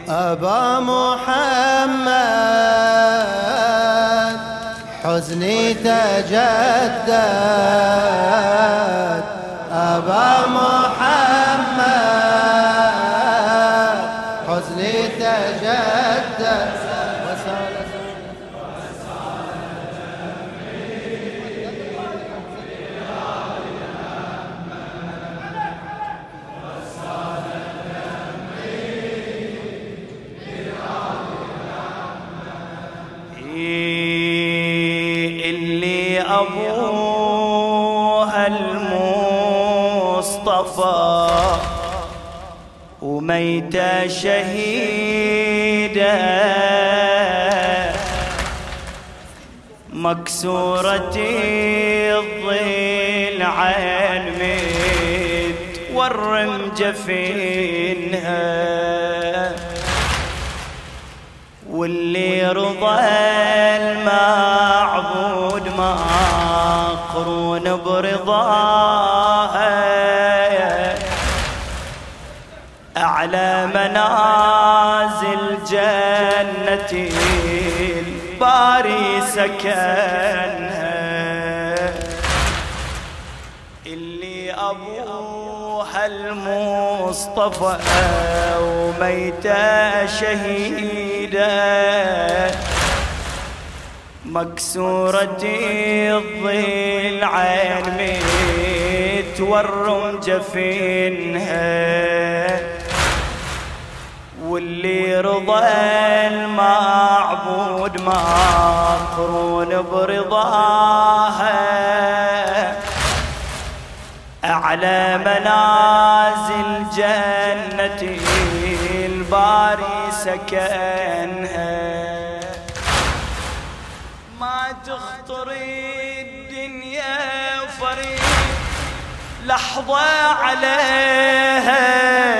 أبا محمد حزني تجدد، أبا محمد حزني تجدد. اللي أبوها المصطفى وميتة شهيدة مكسورة الضلع الميت والرم جفينها، واللي رضى المعبود ما قرون برضاها، أعلى منازل جنة الباري سكنها. اللي أبوها المصطفى وميتة شهيدة مكسورة الضلع الميت والرم جفينها، واللي رضى المعبود ما قرون برضاها، أعلى منازل جنة الباري سكنها. ما تخطر الدنيا فريد لحظة عليها،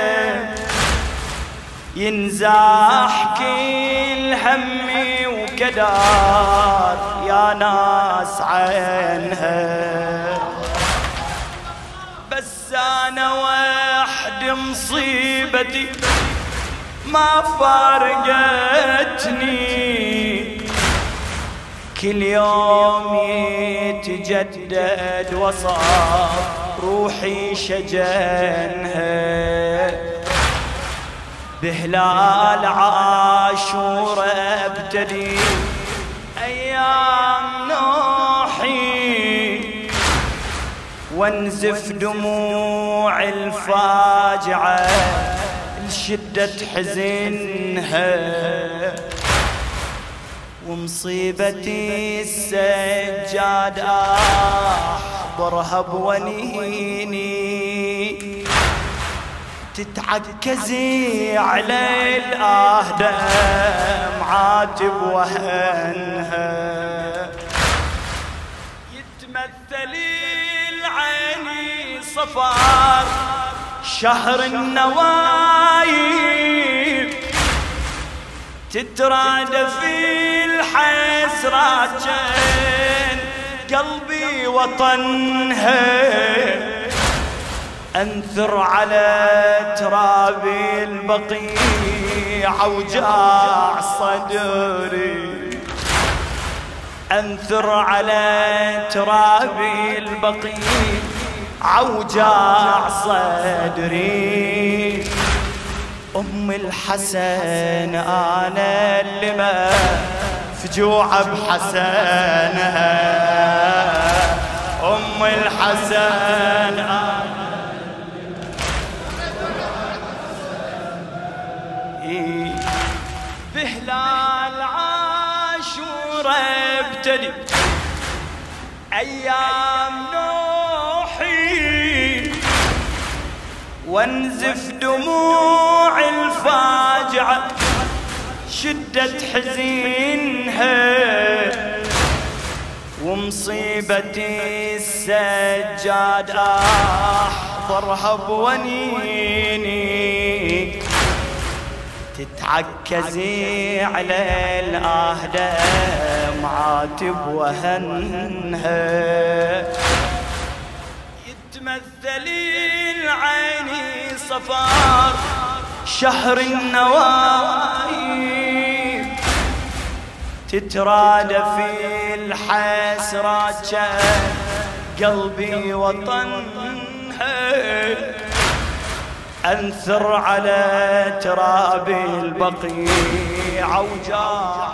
ينزاح كل همي وكدار يا ناس عنها. بس أنا وحد مصيبتي ما فارقتني، كل يوم يتجدد وصار روحي شجنها. بهلال عاشور ابتدي ايام نوحي، وانزف دموع الفاجعة لشدة حزنها، ومصيبتي السجاد احضرها بونيني، تتعكزي على الآهدام عاتب وهنها. يتمثل العيني صفار شهر النوايب، تترادف الحسرات جن قلبي وطنها، أنثر على تراب البقيع وجاع صدري، أنثر على تراب البقيع وجاع صدري. أم الحسن أنا اللي ما فجوع بحسنها، أم الحسن أنا بهلال عاشور ابتدي ايام نوحي، وانزف دموع الفاجعة شدة حزنها، ومصيبتي السجاد احضرها بونيني، تتعكزي على الآهدام عاتب وهنها. يتمثل العيني صفار شهر النوايب، تتراد في الحسرات قلبي وطن أنثر على تراب البقيع وجاع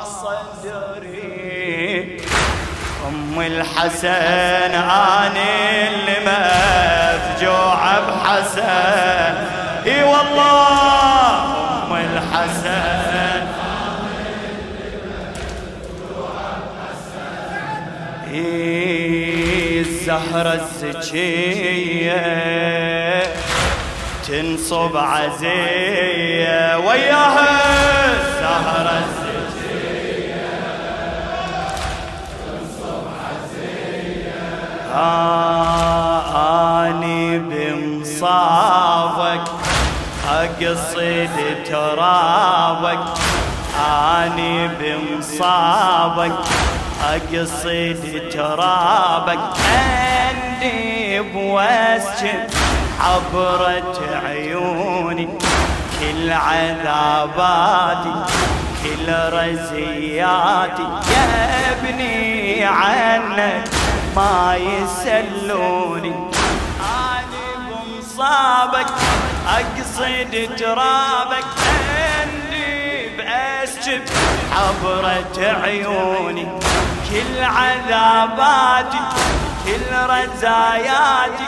صدري. أم الحسن أنا اللي مفجوع بحسن، إي والله أم الحسن إي الزهرة الزكية تنصب عزية وياها الزهرة الزكية تنصب عزية. أني بمصابك أقصد ترابك، أني بمصابك أقصد ترابك، أني بوسجد عبرت عيوني كل عذاباتي كل رزياتي، يا ابني عنك ما يسلوني. أنا بمصابك أقصد ترابك، أني بأسجد عبرت عيوني كل عذاباتي كل رزاياتي،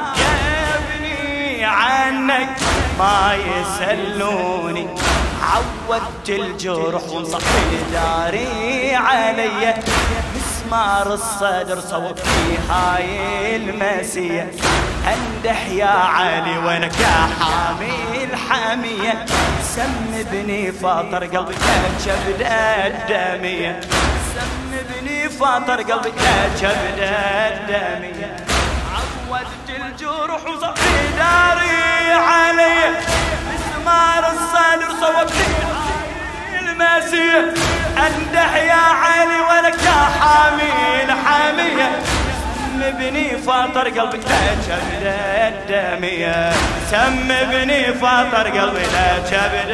عنك ما يسلوني. عودت الجرح وصحي داري علي، مسمار الصدر صوب في هاي المسية. اندح يا علي وينك يا حامي الحامية، سم بني فاطر قلبي كبد الدمية، سم بني فاطر قلبي كبد الدمية. عودت الجرح وصحي داري علي، مسمار الصدر صوب لي الماسية. اندح يا علي ولك يا حامي الحامية، سم بني فاطر قلبك لا كبد الدمية، سم بني فاطر قلبي لا كبد.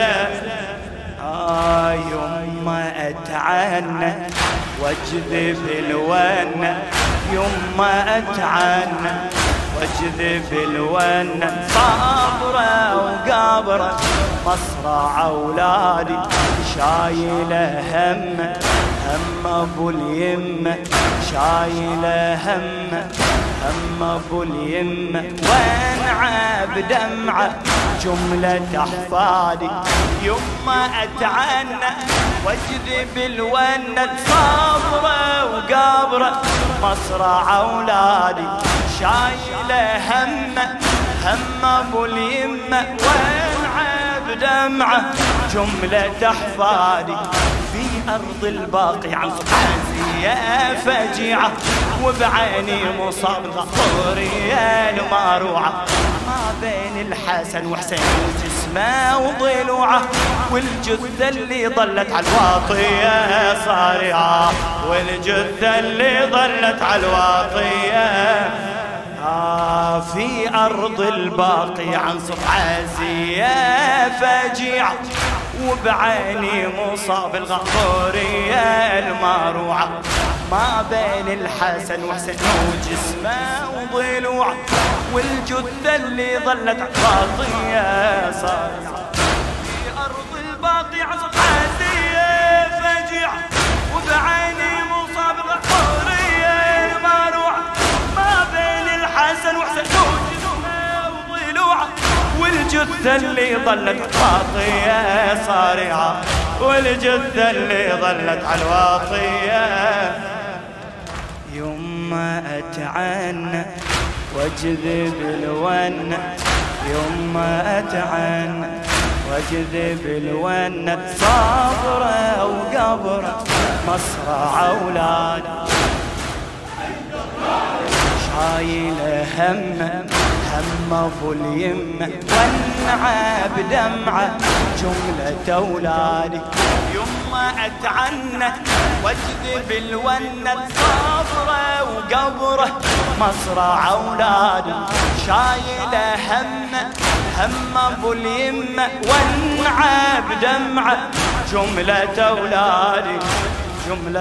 يما اتعنى واجذب الونة، يما اتعنى واجذب الونة، صابرة وقابرة مصرع اولادي، شايله همه هم ابو اليمه، شايله همه هم ابو اليمه. وانعى بدمعه جملة احفادي، يما اتعنى واجذب الونة، صابرة وقابرة مصرع اولادي، شايله همه هم ابو اليمه. وانعى بدمعه جملة احفادي، في ارض الباقي عن صحازية فجيعة، وبعيني مصاب غفورية الماروعة، ما بين الحسن وحسين وجسمه وضلوعه، والجثة اللي ظلت على الواطية صارعة، والجثة اللي ظلت على الواطية. في أرض الباقي عن صفعازية فجيعة، وبعيني مصاب الغفورية الماروعة، ما بين الحسن وحسين وجسمه وضلوعه، والجثة اللي ظلت عواطية صارعة. في أرض الباقي عن صفعازية فجيعة، وبعيني مصاب الغفورية الماروعة، ما بين الحسن وحسين وجسمه وضلوعه، والجثة اللي ظلت عواطية صارعة، والجثة اللي ظلت على الواطية. يما اتعنى واجذب الونة، يما اتعنى واجذب الونة، صابرة وقبرة مصرع اولادي، شايله همه هم ابو اليمه. وانعى بدمعه جملة اولادي، يما اتعنى واجذب الونة، صابرة وقبره مصرع اولادي، شايله همه هم ابو اليمه. وانعى بدمعه جملة اولادي، جملة